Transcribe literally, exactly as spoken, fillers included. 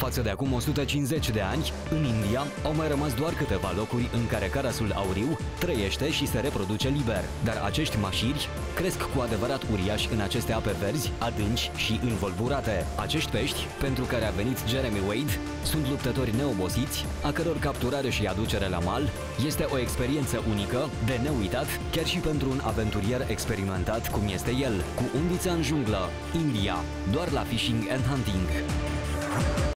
Față de acum o sută cincizeci de ani, în India au mai rămas doar câteva locuri în care carasul auriu trăiește și se reproduce liber. Dar acești mașiri cresc cu adevărat uriași în aceste ape verzi, adânci și învolburate. Acești pești, pentru care a venit Jeremy Wade, sunt luptători neobosiți, a căror capturare și aducere la mal este o experiență unică, de neuitat, chiar și pentru un aventurier experimentat cum este el. Cu undița în junglă, India, doar la Fishing and Hunting.